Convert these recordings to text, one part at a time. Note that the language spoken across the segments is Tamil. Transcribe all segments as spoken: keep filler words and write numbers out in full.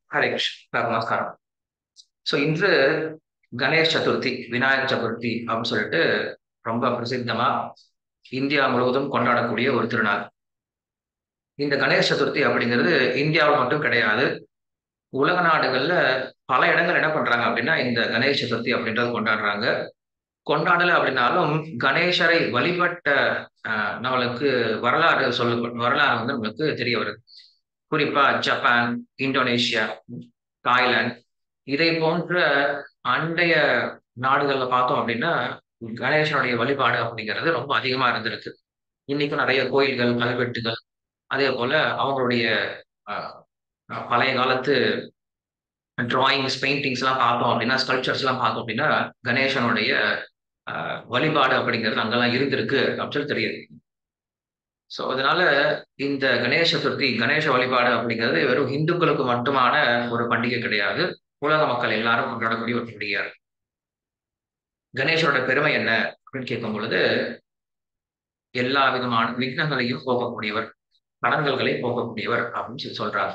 ஹரே கிருஷ்ணா, நமஸ்காரம். ஸோ இன்று கணேஷ் சதுர்த்தி, விநாயகர் சதுர்த்தி அப்படின்னு சொல்லிட்டு ரொம்ப பிரசித்தமா இந்தியா முழுவதும் கொண்டாடக்கூடிய ஒரு திருநாள். இந்த கணேஷ் சதுர்த்தி அப்படிங்கிறது இந்தியாவில் மட்டும் கிடையாது, உலக நாடுகள்ல பல இடங்கள் என்ன பண்றாங்க அப்படின்னா இந்த கணேஷ் சதுர்த்தி அப்படின்றது கொண்டாடுறாங்க. கொண்டாடல அப்படின்னாலும் கணேசரை வழிபட்ட அஹ், நம்மளுக்கு வரலாறு சொல்ல வரலாறு வந்து நம்மளுக்கு தெரிய வருது. குறிப்பா ஜப்பான், இந்தோனேஷியா, தாய்லாந்து இதை போன்ற அண்டைய நாடுகள்ல பார்த்தோம் அப்படின்னா கணேசனுடைய வழிபாடு அப்படிங்கிறது ரொம்ப அதிகமா இருந்திருக்கு. இன்னைக்கும் நிறைய கோயில்கள், கல்வெட்டுகள், அதே போல அவங்களுடைய அஹ், அஹ், பழைய காலத்து டிராயிங்ஸ், பெயிண்டிங்ஸ் எல்லாம் பார்த்தோம் அப்படின்னா, ஸ்கல்ப்சர்ஸ் எல்லாம் பார்த்தோம் அப்படின்னா கணேசனுடைய அஹ், வழிபாடு அப்படிங்கிறது அங்கெல்லாம் இருந்திருக்கு அப்படின்னு சொல்லி தெரியுது. ஸோ அதனால இந்த கணேச சதுர்த்தி, கணேச வழிபாடு அப்படிங்கிறது வெறும் இந்துக்களுக்கு மட்டுமான ஒரு பண்டிகை கிடையாது, உலக மக்கள் எல்லாரும் கொண்டாடக்கூடிய ஒரு பண்டிகை. கணேசரோட பெருமை என்ன அப்படின்னு கேட்கும் பொழுது, எல்லா விதமான விக்னங்களையும் போக்கக்கூடியவர், தடங்கல்களை போக்கக்கூடியவர் அப்படின்னு சொல்லி சொல்றாங்க.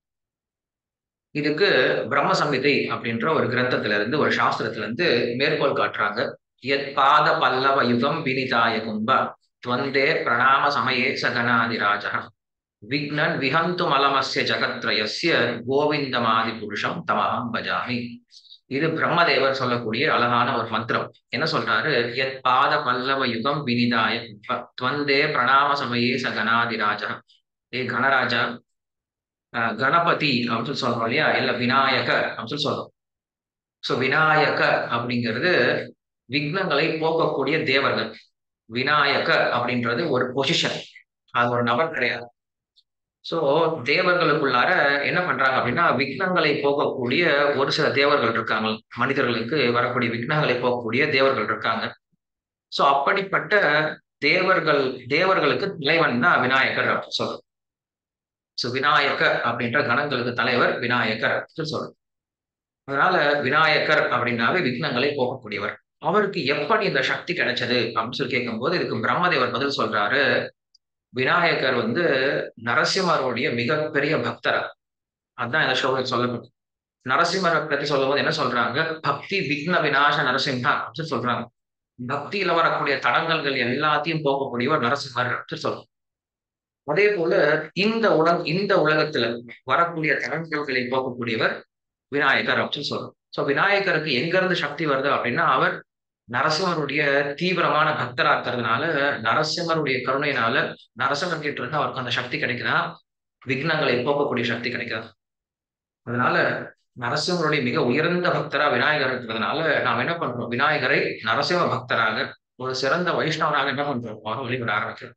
இதுக்கு பிரம்ம சம்ஹிதை அப்படின்ற ஒரு கிரந்தத்துல இருந்து, ஒரு சாஸ்திரத்துல இருந்து மேற்கோள் காட்டுறாங்க. எத் பாத பல்லவ யுகம் வினிதாய கும்ப துவந்தே பிரணாம சமயே சகனாதிராஜ விக்னன் விஹந்து மலமஸ்ய ஜகத்ரயஸ்ய கோவிந்தமாதி புருஷம் தமஹம் பஜாமி. இது பிரம்மதேவர் சொல்லக்கூடிய அழகான ஒரு மந்திரம். என்ன சொல்றாரு? எத் பாத பல்லவ யுகம் வினிதாய துவந்தே பிரணாம சமயே சகனாதிராஜ. ஏ கணராஜா, அஹ் கணபதி அப்படின்னு சொல்லி சொல்றோம் இல்லையா, இல்ல விநாயக அப்படின்னு சொல்லி சொல்றோம். ஸோ விநாயக அப்படிங்கிறது விக்னங்களை போக்கக்கூடிய தேவர்கள். விநாயக அப்படின்றது ஒரு பொசிஷன், அது ஒரு நபர் கிடையாது. சோ தேவர்களுக்குள்ளார என்ன பண்றாங்க அப்படின்னா, விக்னங்களை போக்கக்கூடிய ஒரு சில தேவர்கள் இருக்காங்க. மனிதர்களுக்கு வரக்கூடிய விக்னங்களை போக்கக்கூடிய தேவர்கள் இருக்காங்க. சோ அப்படிப்பட்ட தேவர்கள் தேவர்களுக்கு தலைவன் தான் விநாயகர் அப்படின்னு சொல்றோம். சோ விநாயகர் அப்படின்ற கணங்களுக்கு தலைவர் விநாயகர் அப்படின்னு சொல்றோம். அதனால விநாயகர் அப்படின்னாவே விக்னங்களை போக்கக்கூடியவர். அவருக்கு எப்படி இந்த சக்தி கிடைச்சது அப்படின்னு சொல்லி கேட்கும்போது, இதுக்கு பிரம்மதேவர் பதில் சொல்றாரு. விநாயகர் வந்து நரசிம்மருடைய மிகப்பெரிய பக்தர். அதுதான் இந்த ஸ்லோகத்தில் சொல்லப்படும். நரசிம்மரை பத்தி சொல்லும் போது என்ன சொல்றாங்க? பக்தி விக்ன விநாச நரசிம்ஹா அப்படின்னு சொல்றாங்க. பக்தியில வரக்கூடிய தடங்கல்கள் எல்லாத்தையும் போக்கக்கூடியவர் நரசிம்மர் அப்படின்னு சொல்றோம். அதே போல இந்த உலக இந்த உலகத்துல வரக்கூடிய தடங்கல்களை போக்கக்கூடியவர் விநாயகர் அப்படின்னு சொல்றோம். சோ விநாயகருக்கு எங்க இருந்து சக்தி வருது அப்படின்னா, அவர் நரசிம்மருடைய தீவிரமான பக்தரா இருக்கிறதுனால, நரசிம்மருடைய கருணையினால நரசிம்மர் கிட்ட இருந்து அவருக்கு அந்த சக்தி கிடைக்குதா, விக்னங்களை போக்கக்கூடிய சக்தி கிடைக்குதா. அதனால நரசிம்மருடைய மிக உயர்ந்த பக்தரா விநாயகர் இருக்கிறதுனால நாம் என்ன பண்றோம்? விநாயகரை நரசிம்ம பக்தராக, ஒரு சிறந்த வைஷ்ணவராக என்ன பண்றோம்? அவர் வழிபட ஆரம்பிக்கிறோம்.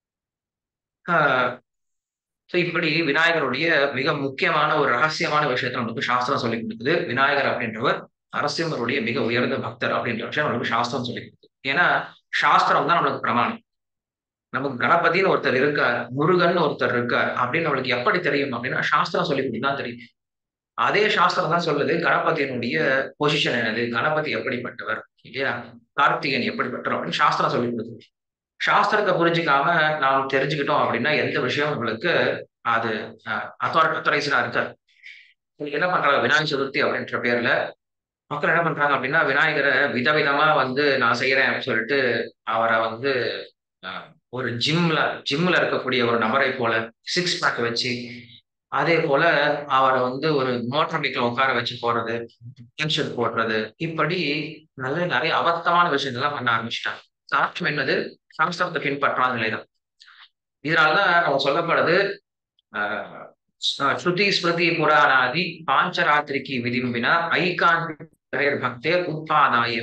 ஆஹ் ஸோ இப்படி விநாயகருடைய மிக முக்கியமான ஒரு ரகசியமான விஷயத்தை நமக்கு சாஸ்திரம் சொல்லி கொடுக்குது. விநாயகர் அப்படின்றவர் நரசிம்மருடைய மிக உயர்ந்த பக்தர் அப்படின்ற விஷயம் நமக்கு சாஸ்திரம் சொல்லி கொடுக்குது. ஏன்னா சாஸ்திரம் தான் நம்மளுக்கு பிரமாணம். நமக்கு கணபதினு ஒருத்தர் இருக்கார், முருகன் ஒருத்தர் இருக்கார் அப்படின்னு நம்மளுக்கு எப்படி தெரியும் அப்படின்னா, சாஸ்திரம் சொல்லி கொடுத்து தான் தெரியும். அதே சாஸ்திரம் தான் சொல்லுது கணபதியினுடைய பொசிஷன் என்னது, கணபதி எப்படிப்பட்டவர் இல்லையா, கார்த்திகேயன் எப்படிப்பட்டவர் அப்படின்னு சாஸ்திரம் சொல்லி கொடுக்குது. சாஸ்திரத்தை புரிஞ்சுக்காம நாம் தெரிஞ்சுக்கிட்டோம் அப்படின்னா எந்த விஷயம் உங்களுக்கு அது அத்தாரைஸ்டா இருக்காது. என்ன பண்றாங்க? விநாயகர் சதுர்த்தி அப்படின்ற பேர்ல மக்கள் என்ன பண்றாங்க அப்படின்னா, விநாயகரை விதவிதமா வந்து நான் செய்யறேன் அப்படின்னு சொல்லிட்டு அவரை வந்து அஹ், ஒரு ஜிம்ல ஜிம்ல இருக்கக்கூடிய ஒரு நபரை போல சிக்ஸ் பேக் வச்சு, அதே போல அவரை வந்து ஒரு மோட்டார் பைக்ல உட்கார வச்சு போறது, டென்ஷன் போடுறது, இப்படி நல்ல நிறைய அபத்தமான விஷயங்கள்லாம் பண்ண ஆரம்பிச்சிட்டாங்க. காரணம் என்னது? சாஸ்திரத்தை பின்பற்றாத நிலைதான். இதனாலதான் நம்ம சொல்லப்படுது, ஆஹ் ஸ்ருதி ஸ்மிருதி புராணாதி பாஞ்சராத்திரிக்கு விதிம்பினா ஐகாந்திர பக்தே உத்பாதாய.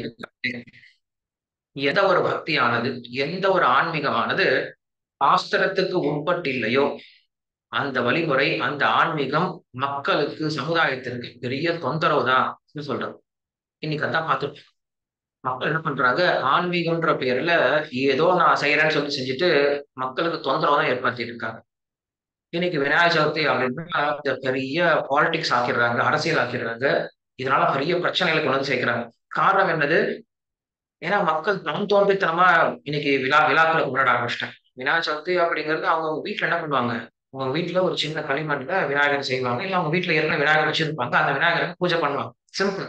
எந்த ஒரு பக்தியானது, எந்த ஒரு ஆன்மீகமானது சாஸ்திரத்துக்கு உட்பட்டு இல்லையோ, அந்த வழிமுறை, அந்த ஆன்மீகம் மக்களுக்கு, சமுதாயத்திற்கு பெரிய தொந்தரவு தான் சொல்றோம். இன்னைக்கு அதான் பார்த்துட்டு மக்கள் என்ன பண்றாங்க? ஆன்மீகம்ன்ற பேர்ல ஏதோ நான் செய்யறேன்னு சொல்லி செஞ்சுட்டு மக்களுக்கு தொந்தரவு தான் ஏற்படுத்திட்டு இருக்காங்க. இன்னைக்கு விநாயகர் சதுர்த்தி அப்படின்னா இத பெரிய பாலிடிக்ஸ் ஆக்கிடுறாங்க, அரசியல் ஆக்கிடுறாங்க. இதனால பெரிய பிரச்சனைகளை கொண்டு வந்து சேர்க்கிறாங்க. காரணம் என்னது? ஏன்னா மக்கள் தம் தோன்றித்தனமா இன்னைக்கு விழா விழாக்களை கொண்டாட ஆரம்பிச்சிட்டாங்க. விநாயகர் சதுர்த்தி அப்படிங்கிறது அவங்க வீட்டுல என்ன பண்ணுவாங்க? உங்க வீட்டுல ஒரு சின்ன களிமண்ல விநாயகர் செய்வாங்க. இல்ல அவங்க வீட்டுல ஏற்கனவே விநாயகர் வச்சிருப்பாங்க. அந்த விநாயகருக்கு பூஜை பண்ணுவாங்க. சிம்பிள்.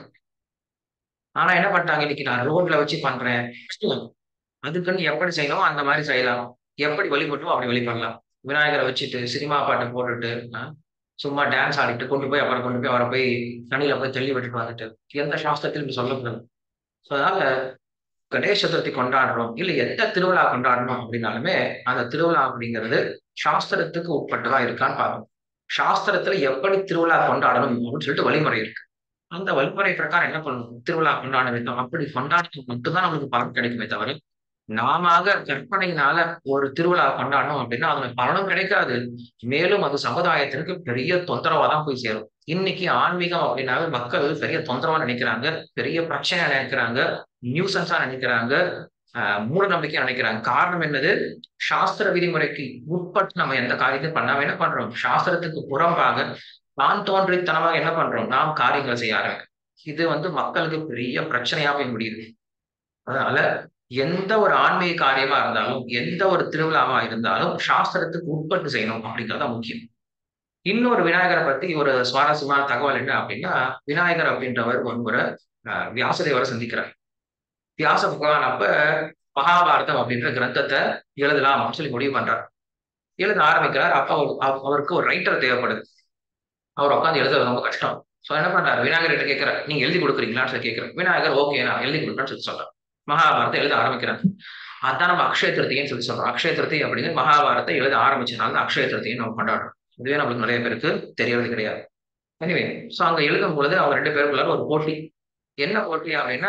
ஆனா என்ன பண்ணிட்டாங்க, இன்னைக்கு நான் ரோட்ல வச்சு பண்றேன். அதுக்குன்னு எப்படி செய்யணுமோ அந்த மாதிரி செய்யலாம். எப்படி வழிபட்டோம் அப்படி வழிபடலாம். விநாயகரை வச்சுட்டு சினிமா பாட்டை போட்டுட்டு ஆ, சும்மா டான்ஸ் ஆடிட்டு கொண்டு போய் அப்புறம் கொண்டு போய் அவரை போய் தண்ணியில போய் தள்ளி விட்டுட்டு வந்துட்டு எந்த சாஸ்திரத்திலும் இப்படி சொல்லக்கூடாது. ஸோ அதனால கணேச சதுர்த்தி கொண்டாடுறோம் இல்ல எந்த திருவிழா கொண்டாடணும் அப்படின்னாலுமே அந்த திருவிழா அப்படிங்கிறது சாஸ்திரத்துக்கு உட்பட்டதா இருக்கான்னு பார்க்கணும். சாஸ்திரத்துல எப்படி திருவிழா கொண்டாடணும் அப்படின்னு சொல்லிட்டு வழிமுறை இருக்கு. அந்த வழிமுறை பிரகாரம் என்ன பண்ணணும், திருவிழா கொண்டாட வேண்டும். அப்படி கொண்டாடுறது மட்டும்தான் நம்மளுக்கு பலன் கிடைக்குமே தவிர நாம கற்பனையினால ஒரு திருவிழா கொண்டாடணும் அப்படின்னா அதுல பலனும் கிடைக்காது. மேலும் அது சமுதாயத்திற்கு பெரிய தொந்தரவா தான் போய் சேரும். இன்னைக்கு ஆன்மீகம் அப்படின்னாவே மக்கள் பெரிய தொந்தரவா நினைக்கிறாங்க, பெரிய பிரச்சனையா நினைக்கிறாங்க, நியூசன்ஸா நினைக்கிறாங்க, ஆஹ் மூட நம்பிக்கையா நினைக்கிறாங்க. காரணம் என்னது, சாஸ்திர விதிமுறைக்கு உட்பட்டு நம்ம எந்த காரியத்தையும் பண்ணாம என்ன பண்றோம், சாஸ்திரத்துக்கு புறம்பாக தான் தோன்றித்தனமாக என்ன பண்றோம், நாம் காரியங்களை செய்ய ஆரம்பிக்கிறோம். இது வந்து மக்களுக்கு பெரிய பிரச்சனையாவே முடியுது. அதனால எந்த ஒரு ஆன்மீக காரியமா இருந்தாலும் எந்த ஒரு திருவிழாவா இருந்தாலும் சாஸ்திரத்துக்கு உட்பட்டு செய்யணும் அப்படிங்கிறது முக்கியம். இன்னொரு விநாயகரை பத்தி ஒரு சுவாரஸ்யமான தகவல் என்ன அப்படின்னா, விநாயகர் அப்படின்றவர் ஒரு முறை அஹ், வியாசதேவரை சந்திக்கிறார். வியாச பகவான் அப்ப மகாபாரதம் அப்படின்ற கிரந்தத்தை எழுதலாம் அப்படின்னு சொல்லி முடிவு பண்றார். எழுத ஆரம்பிக்கிறார். அப்ப அவர் அவ- அவருக்கு ஒரு ரைட்டர் தேவைப்படுது. அவர் உட்காந்து எழுத ரொம்ப கஷ்டம். சோ என்ன பண்றாரு, விநாயகர் கிட்ட கேட்கிறார், நீங்க எழுதி கொடுக்குறீங்களான்னு சொல்லி கேட்கிறார். விநாயகர் ஓகே நான் எழுதி கொடுக்குறேன்னு சொல்லி சொல்றார். மகாபாரதத்தை எழுத ஆரம்பிக்கிறார். அதான் நம்ம அக்ஷய திருத்தியன்னு சொல்லி சொல்றோம். அக்ஷய திருத்தி அப்படிங்கிற மகாபாரத்தை எழுத ஆரம்பிச்சதுனால அக்ஷய திருத்தியை நம்ம கொண்டாடுறோம். இதுவே நம்மளுக்கு நிறைய பேருக்கு தெரியறது கிடையாது. எனிவே, சோ அங்க எழுதும் பொழுது அவங்க ரெண்டு பேருக்குள்ள ஒரு போட்டி. என்ன போட்டி அப்படின்னா,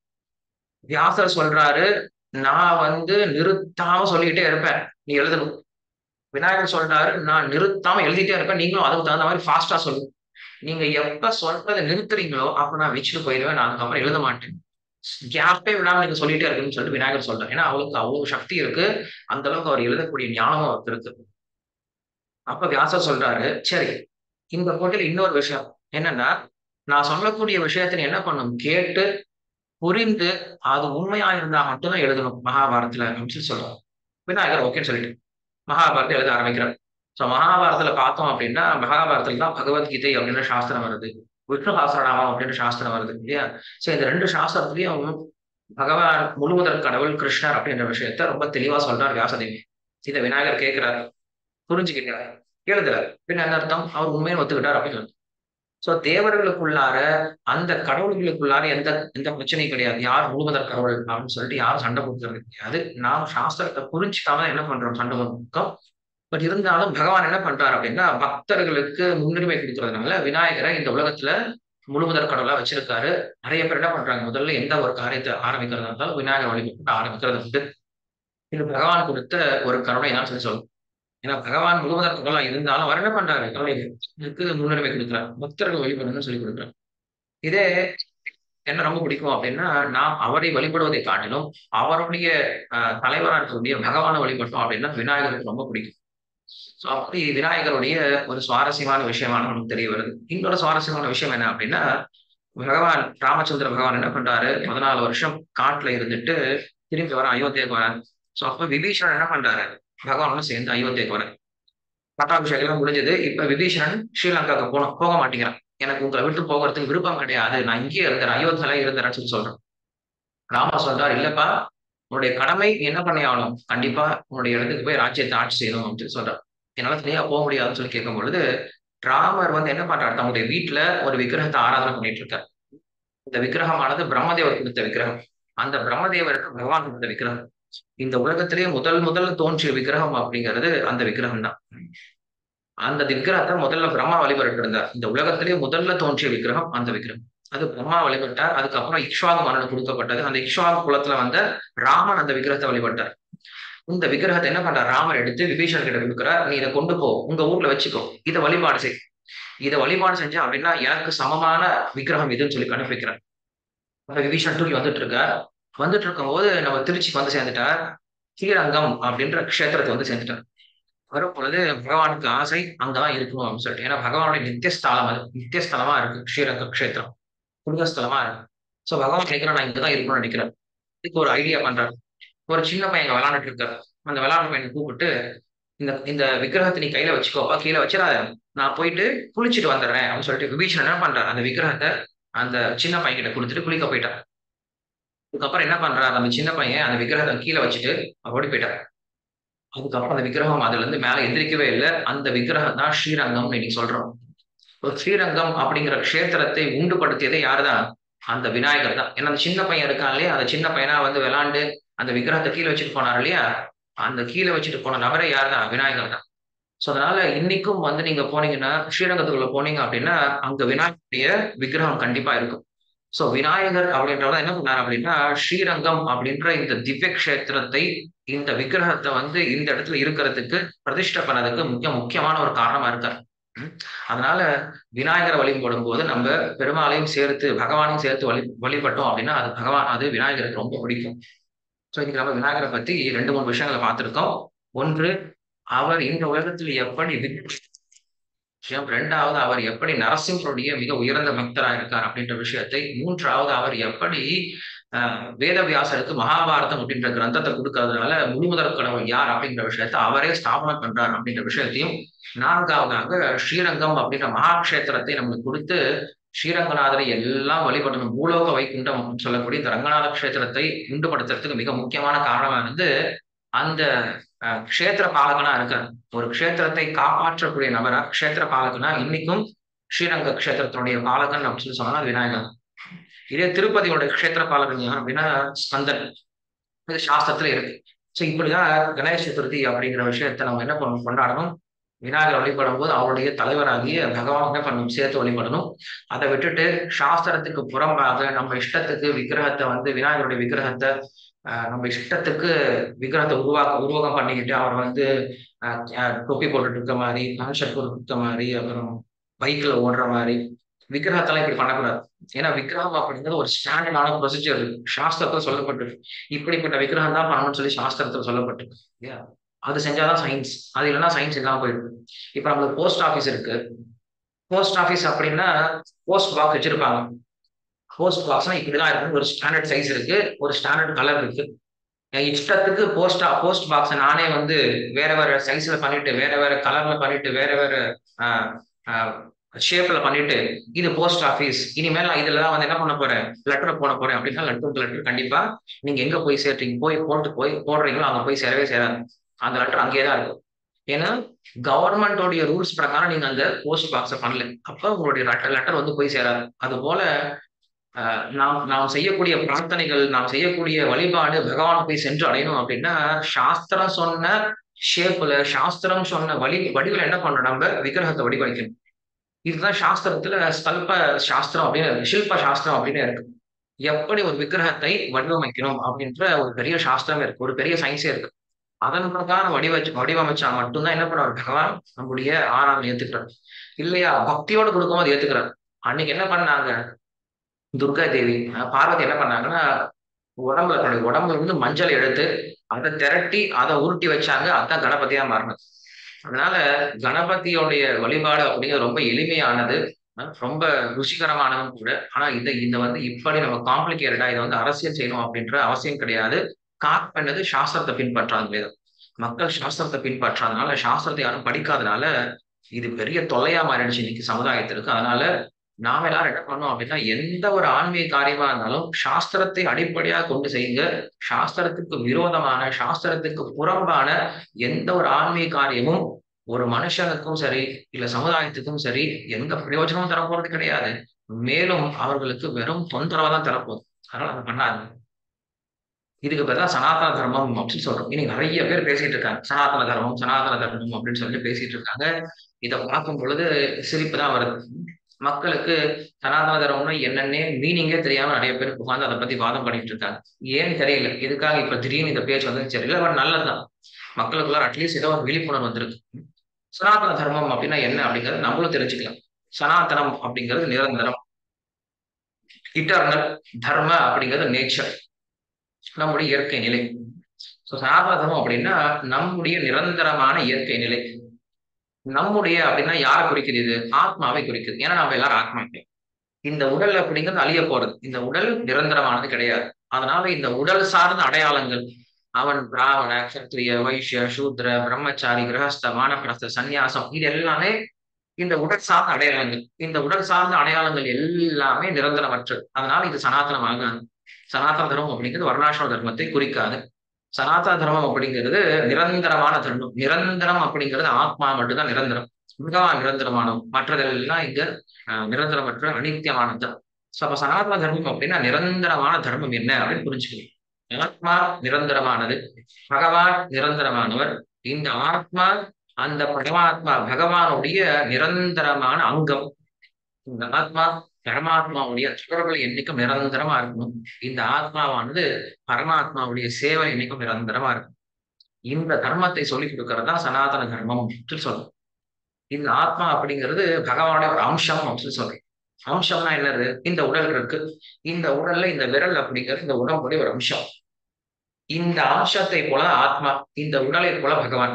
வியாசர் சொல்றாரு, நான் வந்து நிறுத்தாம சொல்லிக்கிட்டே இருப்பேன், நீ எழுதணும். விநாயகர் சொல்றாரு, நான் நிறுத்தாம எழுதிட்டே இருப்பேன், நீங்களும் அதுக்கு தகுந்த மாதிரி ஃபாஸ்டா சொல்லு. நீங்க எப்ப சொல்றதை நிறுத்துறீங்களோ அப்ப நான் வச்சுட்டு போயிடுவேன், நான் அதுக்கப்புறம் எழுத மாட்டேன். கேப்பே விடாம நீங்க சொல்லிட்டே இருக்குன்னு சொல்லிட்டு விநாயகர் சொல்றாரு. ஏன்னா அவளுக்கு அவ்வளவு சக்தி இருக்கு, அந்த அளவுக்கு அவர் எழுதக்கூடிய ஞானமும் அவருக்கு இருக்கு. அப்ப வியாசர் சொல்றாரு, சரி இந்த போட்டியில் இன்னொரு விஷயம் என்னன்னா, நான் சொல்லக்கூடிய விஷயத்தை நீ என்ன பண்ணும், கேட்டு புரிந்து அது உண்மையா இருந்தா மட்டும்தான் எழுதணும் மகாபாரதத்துல அப்படின்னு சொல்லி சொல்றாரு. விநாயகர் ஓகேன்னு சொல்லிட்டு மகாபாரதம் எழுத ஆரம்பிக்கிறார். சோ மகாபாரதத்துல பார்த்தோம் அப்படின்னா, மகாபாரதத்துல தான் பகவத்கீதை அப்படின்ற சாஸ்திரம் வருது, விஷ்ணு சாஸ்திரநாமம் அப்படின்ற சாஸ்திரம் வருது இல்லையா. சோ இந்த ரெண்டு சாஸ்திரத்திலையும் பகவான் முழுமுதற் கடவுள் கிருஷ்ணர் அப்படின்ற விஷயத்த ரொம்ப தெளிவா சொல்றார் வியாசதேவி. இதை விநாயகர் கேட்கிறாரு, புரிஞ்சுக்கிட்டாரு, எழுதுறாரு. பின்ன என்ன அர்த்தம், அவர் உண்மையை ஒத்துக்கிட்டார் அப்படின்னு சொல்லி. சோ தேவர்களுக்குள்ளார அந்த கடவுள்களுக்குள்ளார எந்த எந்த பிரச்சனையும் கிடையாது. யார் முழுமுதற் கடவுள் அப்படின்னு சொல்லிட்டு யாரும் சண்டை போட்டுக்கிறது கிடையாது. நாம் சாஸ்திரத்தை புரிஞ்சுக்காம என்ன பண்றோம், சண்டை போட்டுருக்கோம். பட் இருந்தாலும் பகவான் என்ன பண்றாரு அப்படின்னா, பக்தர்களுக்கு முன்னுரிமை கொடுக்கறதுனால விநாயகரை இந்த உலகத்துல முழுமுதற் கடவுளா வச்சிருக்காரு. நிறைய பேர் என்ன பண்றாங்க, முதல்ல எந்த ஒரு காரியத்தை ஆரம்பிக்கிறதா இருந்தாலும் விநாயகர் வழிபட்டு ஆரம்பிக்கிறது வந்து இது பகவான் கொடுத்த ஒரு கருணை தான் சொல்லி சொல்லணும். ஏன்னா பகவான் முழுவதற்கு கடவுளா இருந்தாலும் அவர் என்ன பண்றாரு, கருணைக்கு முன்னுரிமை கொடுக்கிறார், பக்தர்கள் வழிபடணும்னு சொல்லி கொடுக்குறாரு. இதே என்ன ரொம்ப பிடிக்கும் அப்படின்னா, நாம் அவரை வழிபடுவதை காட்டிலும் அவருடைய அஹ், தலைவரா இருக்கக்கூடிய பகவானை வழிபட்டோம் அப்படின்னா விநாயகருக்கு ரொம்ப பிடிக்கும். ஸோ அப்படி விநாயகருடைய ஒரு சுவாரஸ்யமான விஷயமான நமக்கு தெரிய வருது. இன்னொரு சுவாரஸ்யமான விஷயம் என்ன அப்படின்னா, பகவான் ராமச்சந்திர பகவான் என்ன பண்றாரு, பதினாலு வருஷம் காட்டுல இருந்துட்டு திரும்பி வர அயோத்தியாவுக்கு வராரு. ஸோ அப்ப விபீஷணன் என்ன பண்றாரு, பகவானோட சேர்ந்து அயோத்தியாவுக்கு வர பட்டாபிஷேகம் எல்லாம் முடிஞ்சது. இப்ப விபீஷணன் ஸ்ரீலங்காவுக்கு போகணும், போக மாட்டேங்கிறான். எனக்கு உங்களை விட்டு போகிறதுக்கு விருப்பம் கிடையாது, நான் இங்கேயே இருந்தேன், அயோத்தியில இருந்தேன்னு சொல்லி சொல்றேன். ராமர் சொல்றாரு, இல்லப்பா உன்னுடைய கடமை நீ என்ன பண்ணி ஆகணும், கண்டிப்பா உன்னுடைய இடத்துக்கு போய் ராஜ்யத்தை ஆட்சி செய்யணும் அப்படின்னு சொல்றாரு. என்னால தனியா போக முடியாதுன்னு சொல்லி கேட்கும் பொழுது ராமர் வந்து என்ன பண்றாரு, தன்னுடைய வீட்டுல ஒரு விக்கிரகத்தை ஆராதனை பண்ணிட்டு இருக்காரு. இந்த விக்கிரகமானது பிரம்மதேவர் கொடுத்த விக்கிரகம். அந்த பிரம்மதேவருக்கு பகவான் கொடுத்த விக்கிரகம். இந்த உலகத்திலேயே முதல் முதல்ல தோன்றிய விக்கிரகம் அப்படிங்கிறது அந்த விக்கிரகம் தான். அந்த விக்கிரகத்தை முதல்ல பிரம்மா வழிபட்டு இருந்தார். இந்த உலகத்திலேயே முதல்ல தோன்றிய விக்கிரகம் அந்த விக்கிரகம். அது பிரம்மா வழிபட்டார். அதுக்கப்புறம் இக்ஷ்வாகு மன்னனுக்கு கொடுக்கப்பட்டது. அந்த இக்ஷ்வாகு குலத்துல வந்த ராமன் அந்த விக்கிரகத்தை வழிபட்டார். இந்த விக்கிரகத்தை என்ன பண்றார், ராமர் எடுத்து விபீஷன் கிட்ட கொடுக்கிறார், நீ இதை கொண்டு போ, உங்க ஊர்ல வச்சுக்கோ, இதை வழிபாடு செய். இதை வழிபாடு செஞ்சா அப்படின்னா எனக்கு சமமான விக்கிரகம் இதுன்னு சொல்லி கண்டுபிடிக்கிறார். விபீஷன் தூக்கி வந்துட்டு இருக்கார். வந்துட்டு இருக்கும் போது நம்ம திருச்சிக்கு வந்து சேர்ந்துட்டார். ஸ்ரீரங்கம் அப்படின்ற க்ஷேத்திரத்தை வந்து சேர்ந்துட்டார். வரும் பொழுது பகவானுக்கு ஆசை அங்கதான் இருக்கணும் அப்படின்னு சொல்லிட்டு. ஏன்னா பகவானுடைய நித்தியஸ்தலம், அது நித்தியஸ்தலமா இருக்கு ஸ்ரீரங்க க்ஷேத்திரம், புனிதஸ்தலமா இருக்கு. சோ பகவான் நினைக்கிறேன் நான் இங்கதான் இருக்கணும்னு நினைக்கிறேன். இதுக்கு ஒரு ஐடியா பண்றாரு. ஒரு சின்ன பையன் விளையாண்டுட்டு இருக்காரு. அந்த விளையாட்டு பையனை கூப்பிட்டு, இந்த இந்த விக்கிரகத்தை நீ கையில வச்சுக்கோப்பா, கீழே வச்சிடாத, நான் போயிட்டு குளிச்சுட்டு வந்துடுறேன் அப்படின்னு சொல்லிட்டு விபீஷணன் என்ன பண்றாரு, அந்த விக்கிரகத்தை அந்த சின்ன பையன் கிட்ட கொடுத்துட்டு குளிக்க போயிட்டான். அதுக்கப்புறம் என்ன பண்றாரு, அந்த சின்ன பையன் அந்த விக்கிரகத்தை கீழே வச்சுட்டு ஓடி போயிட்டார். அதுக்கப்புறம் அந்த விக்கிரகம் அதுல இருந்து மேல எந்திரிக்கவே இல்லை. அந்த விக்கிரகம் தான் ஸ்ரீரங்கம் இன்னைக்கு சொல்றோம். ஸ்ரீரங்கம் அப்படிங்கிற க்ஷேத்திரத்தை உண்டுபடுத்தியதே யாருதான், அந்த விநாயகர் தான். ஏன்னா அந்த சின்ன பையன் இருக்கான் இல்லையா, அந்த சின்ன பையனா வந்து விளாண்டு அந்த விக்கிரகத்தை கீழே வச்சுட்டு போனார் இல்லையா, அந்த கீழே வச்சுட்டு போன நபரே யார் தான், விநாயகர் தான். ஸோ அதனால இன்னைக்கும் வந்து நீங்க போனீங்கன்னா, ஸ்ரீரங்கத்துக்குள்ள போனீங்க அப்படின்னா அங்க விநாயகருடைய விக்கிரகம் கண்டிப்பா இருக்கும். ஸோ விநாயகர் அப்படின்றவர் என்ன பண்ணார் அப்படின்னா, ஸ்ரீரங்கம் அப்படின்ற இந்த திவ்ய கஷேத்திரத்தை, இந்த விக்கிரகத்தை வந்து இந்த இடத்துல இருக்கிறதுக்கு பிரதிஷ்டை பண்ணதுக்கு முக்கிய முக்கியமான ஒரு காரணமா இருக்கார். அதனால விநாயகரை வழிபடும் போது நம்ம பெருமாளையும் சேர்த்து பகவானையும் சேர்த்து வழி வழிபட்டோம் அப்படின்னா அது பகவான் அது விநாயகருக்கு ரொம்ப பிடிக்கும். ஸோ இன்னைக்கு நம்ம விநாயகரை பத்தி ரெண்டு மூணு விஷயங்களை பார்த்திருக்கோம். ஒன்று, அவர் இந்த உலகத்தில் எப்படி விஷயம். இரண்டாவது, அவர் எப்படி நரசிம்மருடைய மிக உயர்ந்த பக்தராக இருக்கார் அப்படின்ற விஷயத்தை. மூன்றாவது, அவர் எப்படி அஹ் வேதவியாசருக்கு மகாபாரதம் அப்படின்ற கிரந்தத்தை கொடுக்கறதுனால முழுமுதற் கடவுள் யார் அப்படின்ற விஷயத்த அவரே ஸ்தாபனம் பண்றார் அப்படின்ற விஷயத்தையும். நான்காவதாக, ஸ்ரீரங்கம் அப்படின்ற மகாக்ஷேத்திரத்தை நம்மளுக்கு கொடுத்து ஸ்ரீரங்கநாதரை எல்லாம் வழிபடணும், பூலோக வைகுண்டம் சொல்லக்கூடிய இந்த ரங்கநாத கஷேத்திரத்தை உண்டுபடுத்துறதுக்கு மிக முக்கியமான காரணமா இருந்து அந்த க்ஷேத்திர பாலகனா இருக்கார். ஒரு க்ஷேத்திரத்தை காப்பாற்றக்கூடிய நபரா க்ஷேத்திர பாலகனா இன்னைக்கும் ஸ்ரீரங்க க்ஷேத்திரத்தினுடைய பாலகன் அப்படின்னு சொல்லி சொன்னா விநாயகர். இதே திருப்பதியோட க்ஷேத்திர பாலகன் அப்படின்னா ஸ்கந்தன். இது சாஸ்திரத்துல இருக்கு. ஸோ இப்படிதான் கணேச சதுர்த்தி அப்படிங்கிற விஷயத்த நம்ம என்ன பண்ணணும், கொண்டாடணும். விநாயகர் வழிபடும் போது அவருடைய தலைவராகிய பகவான் என்ன பண்ணணும், சேர்த்து வழிபடணும். அதை விட்டுட்டு சாஸ்திரத்துக்கு புறம்பாக நம்ம இஷ்டத்துக்கு விக்கிரகத்தை வந்து விநாயகருடைய விக்கிரகத்தை நம்ம இஷ்டத்துக்கு விக்கிரகத்தை உருவாக்க உருவகம் பண்ணிக்கிட்டு அவர் வந்து தொப்பி போட்டுட்டு இருக்க மாதிரி, ஷர்ட் போட்டு இருக்க மாதிரி, அப்புறம் பைக்ல ஓடுற மாதிரி விக்கிரகத்தெல்லாம் இப்படி பண்ணக்கூடாது. ஏன்னா விக்கிரகம் அப்படிங்கிறது ஒரு ஸ்டாண்டர்டான ப்ரொசீஜர் சாஸ்திரத்துல சொல்லப்பட்டிருக்கு. இப்படிப்பட்ட விக்கிரகம் தான் பண்ணணும்னு சொல்லி சாஸ்திரத்துல சொல்லப்பட்டிருக்கு. இல்லையா, அது செஞ்சாதான் சயின்ஸ், அது இல்லைன்னா சயின்ஸ் இல்லாம போயிருக்கு. இப்ப நம்மளுக்கு போஸ்ட் ஆஃபீஸ் இருக்கு. போஸ்ட் ஆஃபீஸ் அப்படின்னா போஸ்ட் பாக்ஸ் வச்சிருப்பாங்க. போஸ்ட் பாக்ஸ்னா இப்படிதான் இருக்கு, ஒரு ஸ்டாண்டர்ட் சைஸ் இருக்கு, ஒரு ஸ்டாண்டர்ட் கலர் இருக்கு. இஷ்டத்துக்கு போஸ்ட் போஸ்ட் பாக்ஸை நானே வந்து வேற வேற சைஸ்ல பண்ணிட்டு, வேற வேற கலர்ல பண்ணிட்டு, வேற வேற ஷேப்ல பண்ணிட்டு, இது போஸ்ட் ஆஃபீஸ், இனிமேல் நான் இதுலதான் வந்து என்ன பண்ண போறேன், லெட்டர் போட போறேன் அப்படின்னா லெட்டர் லெட்டர் கண்டிப்பா நீங்க எங்க போய் சேர்றீங்க, போய் போட்டு போய் போடுறீங்களோ அங்க போய் சேரவே சேராது. அந்த லெட்டர் அங்கேயேதான் இருக்கும். ஏன்னா கவர்மெண்டோடைய ரூல்ஸ் பிரகாரம் நீங்க அந்த போஸ்ட் பாக்ஸை பண்ணல, அப்ப உங்களுடைய லெட்டர் வந்து போய் சேராது. அது போல நாம் நாம் செய்யக்கூடிய பிரார்த்தனைகள், நாம் செய்யக்கூடிய வழிபாடு பகவான் போய் சென்று அடையணும் அப்படின்னா சாஸ்திரம் சொன்ன ஷேப்ல, சாஸ்திரம் சொன்ன வழி வடிவில் என்ன பண்ணணும், நம்ம விக்கிரகத்தை வடிவமைக்கணும். இதுதான் சாஸ்திரத்துல ஸ்கல்ப சாஸ்திரம் அப்படின்னு இருக்கு, சில்ப சாஸ்திரம் அப்படின்னு இருக்கு. எப்படி ஒரு விக்கிரகத்தை வடிவமைக்கணும் அப்படின்ற ஒரு பெரிய சாஸ்திரமே இருக்கு, ஒரு பெரிய சயின்ஸே இருக்கு. அதன் பிரகாரம் வடிவச்சு வடிவமைச்சா மட்டும்தான் என்ன பண்ணுவார் பகவான் நம்முடைய ஆராதனை ஏத்துக்கிறார். இல்லையா, பக்தியோடு கொடுக்கும்போது ஏத்துக்கிறார். அன்னைக்கு என்ன பண்ணாங்க துர்கா தேவி, பார்வதி என்ன பண்ணாங்கன்னா உடம்புல தன்னுடைய உடம்புல இருந்து மஞ்சள் எடுத்து அதை திரட்டி அதை உருட்டி வச்சாங்க. அதுதான் கணபதியா மாறினது. அதனால கணபதியோடைய வழிபாடு அப்படிங்கிறது ரொம்ப எளிமையானது, ரொம்ப ருசிகரமானதும் கூட. ஆனா இதை இந்த வந்து இப்படி நம்ம காம்ப்ளிகேட்டடா இதை வந்து அரசியல் செய்யணும் அப்படின்ற அவசியம் கிடையாது. காக் பண்ணது சாஸ்திரத்தை பின்பற்றாத வேதம். மக்கள் சாஸ்திரத்தை பின்பற்றாதனால, சாஸ்திரத்தை யாரும் படிக்காதனால இது பெரிய தொல்லையா மாறிடுச்சு இன்னைக்கு சமுதாயத்திற்கு. அதனால நாம எல்லாரும் என்ன பண்ணோம் அப்படின்னா, எந்த ஒரு ஆன்மீக காரியமா இருந்தாலும் சாஸ்திரத்தை அடிப்படையாக கொண்டு செய்யுங்க. சாஸ்திரத்துக்கு விரோதமான, சாஸ்திரத்துக்கு புறம்பான எந்த ஒரு ஆன்மீக காரியமும் ஒரு மனுஷனுக்கும் சரி இல்ல சமுதாயத்துக்கும் சரி எந்த பிரயோஜனமும் தரப்போறது கிடையாது. மேலும் அவர்களுக்கு வெறும் தொந்தரவா தான் தரப்போகுது. அதனால அதை பண்ணாது. இதுக்கு பேர் தான் சனாதன தர்மம் அப்படின்னு சொல்றோம். இன்னைக்கு நிறைய பேர் பேசிட்டு இருக்காங்க சனாதன தர்மம் சனாதன தர்மம் அப்படின்னு சொல்லிட்டு பேசிட்டு இருக்காங்க. இதை பார்க்கும் பொழுது சிரிப்பு தான் வருது. மக்களுக்கு சனாதன தர்மம்னா என்னன்னே மீனிங்கே தெரியாம நிறைய பேர் உட்காந்து அதை பத்தி வாதம் பண்ணிட்டு இருக்காங்க. ஏன்னு தெரியல, இதுக்காக இப்ப திடீர்னு இந்த பேச்சு வந்து தெரியல. பட் நல்லதுதான், மக்களுக்குள்ள அட்லீஸ்ட் ஏதோ ஒரு விழிப்புணர்வு வந்திருக்கு. சனாதன தர்மம் அப்படின்னா என்ன அப்படிங்கிறது நம்மளும் தெரிஞ்சுக்கலாம். சனாதனம் அப்படிங்கிறது நிரந்தரம், இட்டர்னல். தர்ம அப்படிங்கிறது நேச்சர், நம்முடைய இயற்கை நிலை. ஸோ சனாதன தர்மம் அப்படின்னா நம்முடைய நிரந்தரமான இயற்கை நிலை. நம்முடைய அப்படின்னா யாரை குறிக்குது, இது ஆத்மாவை குறிக்குது. ஏன்னா நம்ம எல்லாரும் ஆத்மா. இந்த உடல் அப்படிங்கிறது அழிய போறது, இந்த உடல் நிரந்தரமானது கிடையாது. அதனால இந்த உடல் சார்ந்த அடையாளங்கள், அவன் பிராமண, கத்திரிய, வைஷ்ய, சூத்ர, பிரம்மச்சாரி, கிரகஸ்த, வானப்பிரஸ்த, சந்நியாசம் இது எல்லாமே இந்த உடல் சார்ந்த அடையாளங்கள். இந்த உடல் சார்ந்த அடையாளங்கள் எல்லாமே நிரந்தரமற்றது. அதனால இது சனாதனமாகாது. சனாதன தர்மம் அப்படிங்கிறது வர்ணாசிரம தர்மத்தை குறிக்காது. சனாதன தர்மம் அப்படிங்கிறது நிரந்தரமான தர்மம். நிரந்தரம் அப்படிங்கிறது ஆத்மா மட்டும்தான் நிரந்தரம். பகவான் நிரந்தரமானது. மற்றதெல்லாம் இங்க அஹ், நிரந்தரமற்ற அனித்தியமானது. சோ அப்ப சனாதன தர்மம் அப்படின்னா நிரந்தரமான தர்மம் என்ன அப்படின்னு புரிஞ்சுக்கணும். ஆத்மா நிரந்தரமானது. பகவான் நிரந்தரமானவர். இந்த ஆத்மா அந்த பரமாத்மா பகவானுடைய நிரந்தரமான அங்கம். இந்த ஆத்மா பரமாத்மாவுடைய தொடர்புகள் என்னைக்கும் நிரந்தரமா இருக்கணும். இந்த ஆத்மாவானது பரமாத்மாவுடைய சேவை என்னைக்கும் நிரந்தரமா இருக்கும். இந்த தர்மத்தை சொல்லிக் கொடுக்கறது தான் சனாதன தர்மம் அப்படின்னு சொல்றோம். இந்த ஆத்மா அப்படிங்கிறது பகவானுடைய ஒரு அம்சம் அப்படின்னு சொல்றேன். அம்சம்னா என்னது? இந்த உடல் இருக்கு. இந்த உடல்ல இந்த விரல் அப்படிங்கிறது இந்த உடம்புடைய ஒரு அம்சம். இந்த அம்சத்தை போல ஆத்மா, இந்த உடலை போல பகவான்.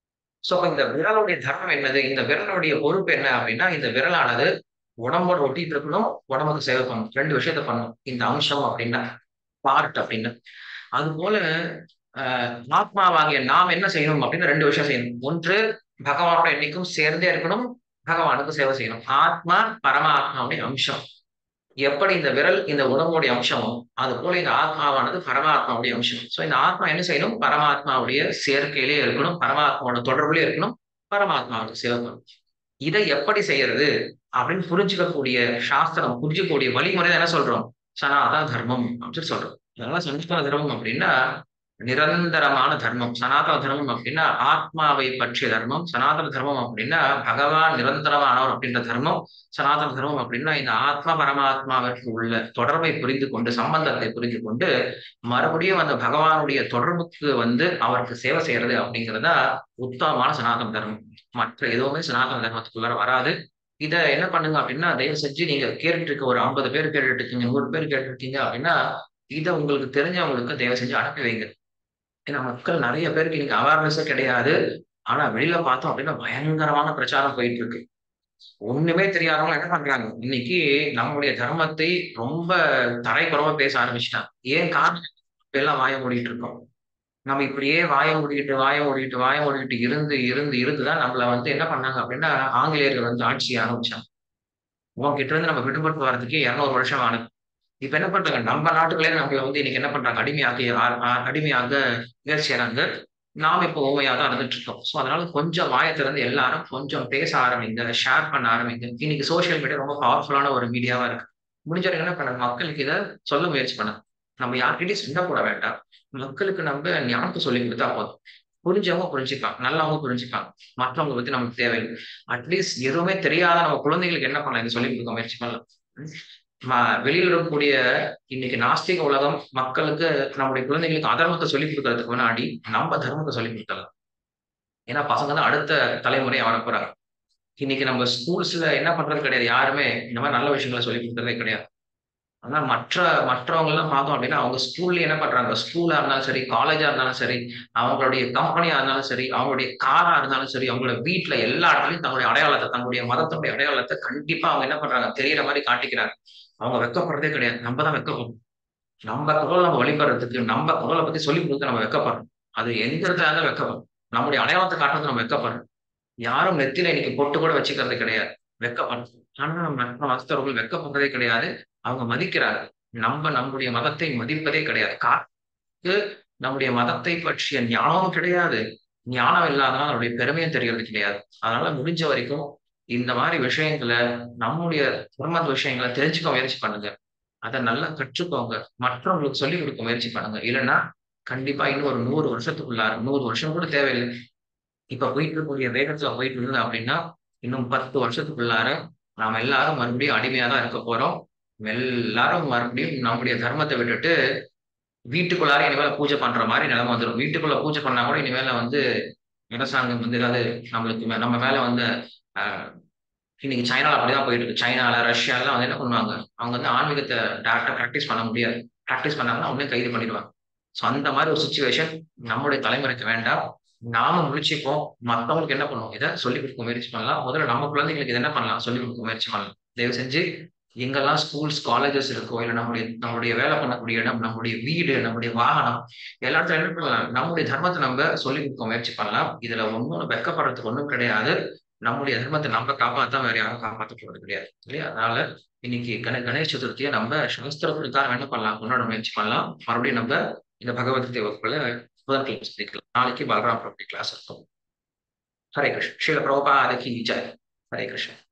சோ இந்த விரலுடைய தர்மம் என்னது? இந்த விரலுடைய பொறுப்பு என்ன அப்படின்னா, இந்த விரலானது உடம்போட ஒட்டிட்டு இருக்கணும், உடம்புக்கு சேவை பண்ணணும். ரெண்டு விஷயத்த பண்ணணும். இந்த அம்சம் அப்படின்னா பார்ட் அப்படின்னு. அது போல ஆஹ் ஆத்மாவாகிய நாம் என்ன செய்யணும் அப்படின்னு ரெண்டு விஷயம் செய்யணும். ஒன்று, பகவானோட என்னைக்கும் சேர்ந்தே இருக்கணும், பகவானுக்கு சேவை செய்யணும். ஆத்மா பரமாத்மாவுடைய அம்சம். எப்படி இந்த விரல் இந்த உடம்புடைய அம்சமோ அது போல இந்த ஆத்மாவானது பரமாத்மாவுடைய அம்சம். சோ இந்த ஆத்மா என்ன செய்யணும்? பரமாத்மாவுடைய சேர்க்கையிலே இருக்கணும், பரமாத்மாவோட தொடர்புலயே இருக்கணும், பரமாத்மாவுக்கு சேவை பண்ணணும். இதை எப்படி செய்யறது அப்படின்னு புரிஞ்சுக்கக்கூடிய சாஸ்திரம், புரிஞ்சுக்கக்கூடிய வழிமுறை என்ன சொல்றோம்? சனாதன தர்மம் அப்படின்னு சொல்றோம். அதனால சனாதன தர்மம் அப்படின்னா நிரந்தரமான தர்மம். சனாதன தர்மம் அப்படின்னா ஆத்மாவை பற்றிய தர்மம். சனாதன தர்மம் அப்படின்னா பகவான் நிரந்தரமானவர் அப்படின்ற தர்மம். சனாதன தர்மம் அப்படின்னா இந்த ஆத்மா பரமாத்மாவிற்கு உள்ள தொடர்பை புரிந்து கொண்டு, சம்பந்தத்தை புரிந்து கொண்டு மறுபடியும் அந்த பகவானுடைய தொடர்புக்கு வந்து அவருக்கு சேவை செய்யறது அப்படிங்கிறதா உத்தமமான சனாதன தர்மம். மற்ற எதுவுமே சனாதன தர்மத்துக்குள்ளார வராது. இத என்ன பண்ணுங்க அப்படின்னா, தயவு செஞ்சு நீங்க கேட்டுட்டு இருக்க ஒரு ஐம்பது பேர் கேட்டுட்டு இருக்கீங்க, நூறு பேர் கேட்டுட்டு இருக்கீங்க அப்படின்னா இதை உங்களுக்கு தெரிஞ்சவங்களுக்கு தயவு செஞ்சு அனுப்பி வைங்க. ஏன்னா மக்கள் நிறைய பேருக்கு இன்னைக்கு அவேர்னஸே கிடையாது. ஆனா வெளியில பார்த்தோம் அப்படின்னா பயங்கரமான பிரச்சாரம் போயிட்டு இருக்கு. ஒண்ணுமே தெரியாதவங்க என்ன பண்றாங்க, இன்னைக்கு நம்முடைய தர்மத்தை ரொம்ப தரைக்குறவா பேச ஆரம்பிச்சுட்டாங்க. ஏன் காரணம்? எல்லாம் வாய மூடிட்டு இருக்கோம். நம்ம இப்படியே வாய மூடிக்கிட்டு வாய மூடிக்கிட்டு வாய மூடிக்கிட்டு இருந்து இருந்து இருந்துதான் நம்மள வந்து என்ன பண்ணாங்க அப்படின்னா ஆங்கிலேயர்கள் வந்து ஆட்சி ஆரம்பிச்சாங்க. உங்ககிட்ட இருந்து நம்ம விடுபட்டு வர்றதுக்கே இருநூறு வருஷம் ஆனது. இப்ப என்ன பண்றாங்க, நம்ம நாட்டுகளே நம்மள வந்து இன்னைக்கு என்ன பண்றாங்க, அடிமையாக்கி ஆ- ஆ- அடிமையாக முயற்சி செய்றாங்க. நாம இப்போ ஊமையா தான் இருந்துட்டு இருக்கோம். ஸோ அதனால கொஞ்சம் வாயை திறந்து எல்லாரும் கொஞ்சம் பேச ஆரம்பிங்க, ஷேர் பண்ண ஆரம்பிங்க. இன்னைக்கு சோஷியல் மீடியா ரொம்ப பவர்ஃபுல்லான ஒரு மீடியாவா இருக்கு. முடிஞ்ச வரைக்கும் என்ன பண்ண மக்களுக்கு இதை சொல்ல முயற்சி பண்ண. நம்ம யார்கிட்டயும் சண்டை போட வேண்டாம். மக்களுக்கு நம்ம ஞானத்தை சொல்லி கொடுத்தா போதும். புரிஞ்சவங்க புரிஞ்சுப்பாங்க, நல்லவங்க புரிஞ்சுப்பாங்க. மற்றவங்க பத்தி நமக்கு தேவையில்லை. அட்லீஸ்ட் எதுவுமே தெரியாத நம்ம குழந்தைகளுக்கு என்ன பண்ணலாம், இதை சொல்லிக் கொடுக்க முயற்சி பண்ணலாம். ம- வெளியில இருக்கக்கூடிய இன்னைக்கு நாஸ்திக உலகம் மக்களுக்கு நம்முடைய குழந்தைகளுக்கு அதர்மத்தை சொல்லிக் கொடுக்கறதுக்கு முன்னாடி நம்ம தர்மத்தை சொல்லிக் கொடுக்கலாம். ஏன்னா பசங்க தான் அடுத்த தலைமுறை வரப்போறாங்க. இன்னைக்கு நம்ம ஸ்கூல்ஸ்ல என்ன பண்றது கிடையாது, யாருமே இந்த மாதிரி நல்ல விஷயங்களை சொல்லிக் கொடுக்கறதே கிடையாது. ஆனா மற்ற மற்றவங்க எல்லாம் பார்த்தோம் அப்படின்னா அவங்க ஸ்கூல்ல என்ன பண்றாங்க, ஸ்கூலா இருந்தாலும் சரி, காலேஜா இருந்தாலும் சரி, அவங்களுடைய கம்பெனியா இருந்தாலும் சரி, அவங்களுடைய காரா இருந்தாலும் சரி, அவங்களோட வீட்டுல எல்லா இடத்துலயும் தங்களுடைய அடையாளத்தை, தங்களுடைய மதத்தினுடைய அடையாளத்தை கண்டிப்பா அவங்க என்ன பண்றாங்க, தெரியற மாதிரி காட்டிக்கிறாங்க. அவங்க வெக்கப்படுறதே கிடையாது. நம்ம தான் வெக்கப்படும். நம்ம குரல் நம்ம வழிபடுறதுக்கு, நம்ம குரலை பத்தி சொல்லி கொடுத்து நம்ம வெக்கப்படுறோம். அது எந்த இடத்துல இருந்தாலும் வெக்கப்படும். நம்முடைய அடையாளத்தை காட்டுறது நம்ம வெக்கப்படுறோம். யாரும் நெத்தியில இன்னைக்கு பொட்டு கூட வச்சுக்கிறது கிடையாது, வெக்கப்படுறோம். ஆனா நம்ம மற்ற மதத்தவர்கள் வெக்கப்படுறதே கிடையாது. அவங்க மதிக்கிறார்கள். நம்ம நம்முடைய மதத்தை மதிப்பதே கிடையாது. காட்டுக்கு நம்முடைய மதத்தை பற்றிய ஞானமும் கிடையாது. ஞானம் இல்லாதனால அவருடைய பெருமையும் தெரியறது கிடையாது. அதனால முடிஞ்ச வரைக்கும் இந்த மாதிரி விஷயங்களை, நம்முடைய தர்ம விஷயங்களை தெரிஞ்சுக்க முயற்சி பண்ணுங்க. அதை நல்லா கற்றுக்கோங்க. மற்றவங்களுக்கு சொல்லிக் கொடுக்க முயற்சி பண்ணுங்க. இல்லைன்னா கண்டிப்பா இன்னும் ஒரு நூறு வருஷத்துக்குள்ளார, நூறு வருஷம் கூட தேவையில்லை, இப்ப போயிட்டு இருக்கக்கூடிய வேகத்துல போயிட்டு இருந்தது அப்படின்னா இன்னும் பத்து வருஷத்துக்குள்ளார நாம எல்லாரும் மறுபடியும் அடிமையா தான் இருக்க போறோம். எல்லாரும் மறுபடியும் நம்முடைய தர்மத்தை விட்டுட்டு வீட்டுக்குள்ளார இனிமேல பூஜை பண்ற மாதிரி நிலைமை வந்துடும். வீட்டுக்குள்ள பூஜை பண்ணா கூட இனிமேல வந்து அரசாங்கம் வந்து ஏதாவது நம்மளுக்கு மே- நம்ம மேல வந்து ஆஹ் இன்னைக்கு சைனால அப்படிதான் போயிட்டு இருக்கு. சைனால ரஷ்யால வந்து என்ன பண்ணுவாங்க, அவங்க வந்து ஆன்மீகத்தை டேரக்டா ப்ராக்டிஸ் பண்ண முடியாது. ப்ராக்டிஸ் பண்ணாங்கன்னா உடனே கைது பண்ணிடுவாங்க. ஸோ அந்த மாதிரி ஒரு சுச்சுவேஷன் நம்முடைய தலைமுறைக்கு வேண்டாம். நாம முழிச்சுப்போம். மற்றவங்களுக்கு என்ன பண்ணுவோம், இதை சொல்லிக் கொடுக்க முயற்சி பண்ணலாம். முதல்ல நம்ம குழந்தைங்களுக்கு இதை என்ன பண்ணலாம், சொல்லிக் கொடுக்க முயற்சி பண்ணலாம். தயவு செஞ்சு எங்கெல்லாம் ஸ்கூல்ஸ் காலேஜஸ் இருக்கோ இல்லை நம்முடைய நம்முடைய வேலை பண்ணக்கூடிய இடம், நம்முடைய வீடு, நம்முடைய வாகனம், எல்லா இடத்துல என்ன பண்ணலாம், நம்முடைய தர்மத்தை நம்ம சொல்லி கொடுக்க முயற்சி பண்ணலாம். இதுல ஒன்றும் வெக்கப்படுறதுக்கு ஒன்றும் கிடையாது. நம்முடைய தர்மத்தை நம்ம காப்பாற்ற வேற யாரும் காப்பாற்ற போறது கிடையாது இல்லையா? அதனால இன்னைக்கு கண கணேஷ் சதுர்த்தியை நம்ம சாஸ்திரத்துக்காக என்ன பண்ணலாம், கொண்டாட முயற்சி பண்ணலாம். மறுபடியும் நம்ம இந்த பகவத்கீதை வகுப்புல புதன்கிழமை சந்திக்கலாம். நாளைக்கு பலராம் பிரபு கிளாஸ் இருக்கும். ஹரே கிருஷ்ண. ஸ்ரீல பிரபுபாத கி ஜெய். ஹரே கிருஷ்ண.